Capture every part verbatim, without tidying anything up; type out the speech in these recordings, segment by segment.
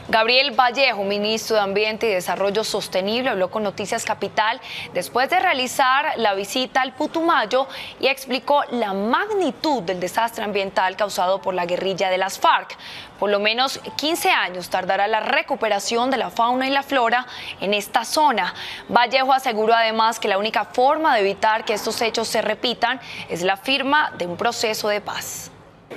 Gabriel Vallejo, ministro de Ambiente y Desarrollo Sostenible, habló con Noticias Capital después de realizar la visita al Putumayo y explicó la magnitud del desastre ambiental causado por la guerrilla de las FARC. Por lo menos quince años tardará la recuperación de la fauna y la flora en esta zona. Vallejo aseguró además que la única forma de evitar que estos hechos se repitan es la firma de un proceso de paz.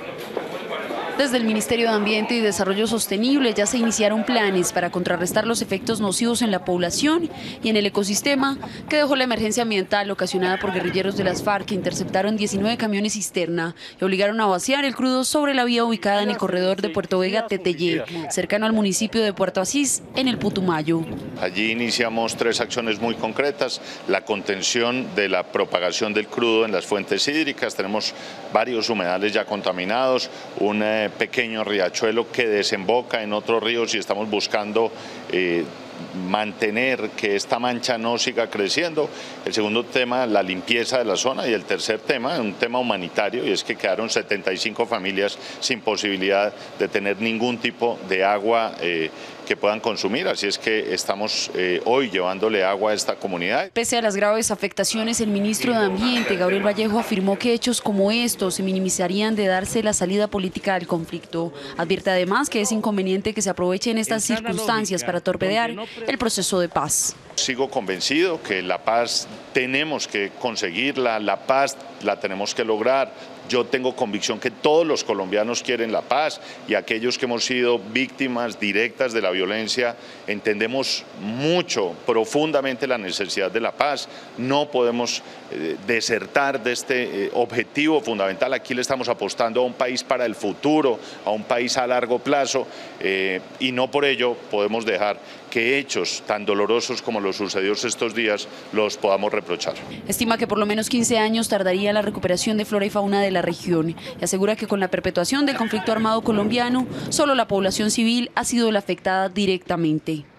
Desde el Ministerio de Ambiente y Desarrollo Sostenible ya se iniciaron planes para contrarrestar los efectos nocivos en la población y en el ecosistema que dejó la emergencia ambiental ocasionada por guerrilleros de las FARC que interceptaron diecinueve camiones cisterna y obligaron a vaciar el crudo sobre la vía ubicada en el corredor de Puerto Vega-Teteyé, cercano al municipio de Puerto Asís, en el Putumayo. Allí iniciamos tres acciones muy concretas: la contención de la propagación del crudo en las fuentes hídricas. Tenemos varios humedales ya contaminados, un eh, pequeño riachuelo que desemboca en otros ríos y estamos buscando eh, mantener que esta mancha no siga creciendo. El segundo tema, la limpieza de la zona, y el tercer tema, un tema humanitario, y es que quedaron setenta y cinco familias sin posibilidad de tener ningún tipo de agua eh, que puedan consumir, así es que estamos eh, hoy llevándole agua a esta comunidad. Pese a las graves afectaciones, el ministro de Ambiente, Gabriel Vallejo, afirmó que hechos como estos se minimizarían de darse la salida política al conflicto. Advierte además que es inconveniente que se aprovechen estas circunstancias para torpedear el proceso de paz. Sigo convencido que la paz tenemos que conseguirla, la paz la tenemos que lograr. Yo tengo convicción que todos los colombianos quieren la paz, y aquellos que hemos sido víctimas directas de la violencia entendemos mucho, profundamente, la necesidad de la paz. No podemos eh, desertar de este eh, objetivo fundamental. Aquí le estamos apostando a un país para el futuro, a un país a largo plazo, eh, y no por ello podemos dejar que hechos tan dolorosos como los sucedidos estos días los podamos reprochar. Estima que por lo menos quince años tardaría la recuperación de flora y fauna de la región y asegura que con la perpetuación del conflicto armado colombiano, solo la población civil ha sido la afectada directamente.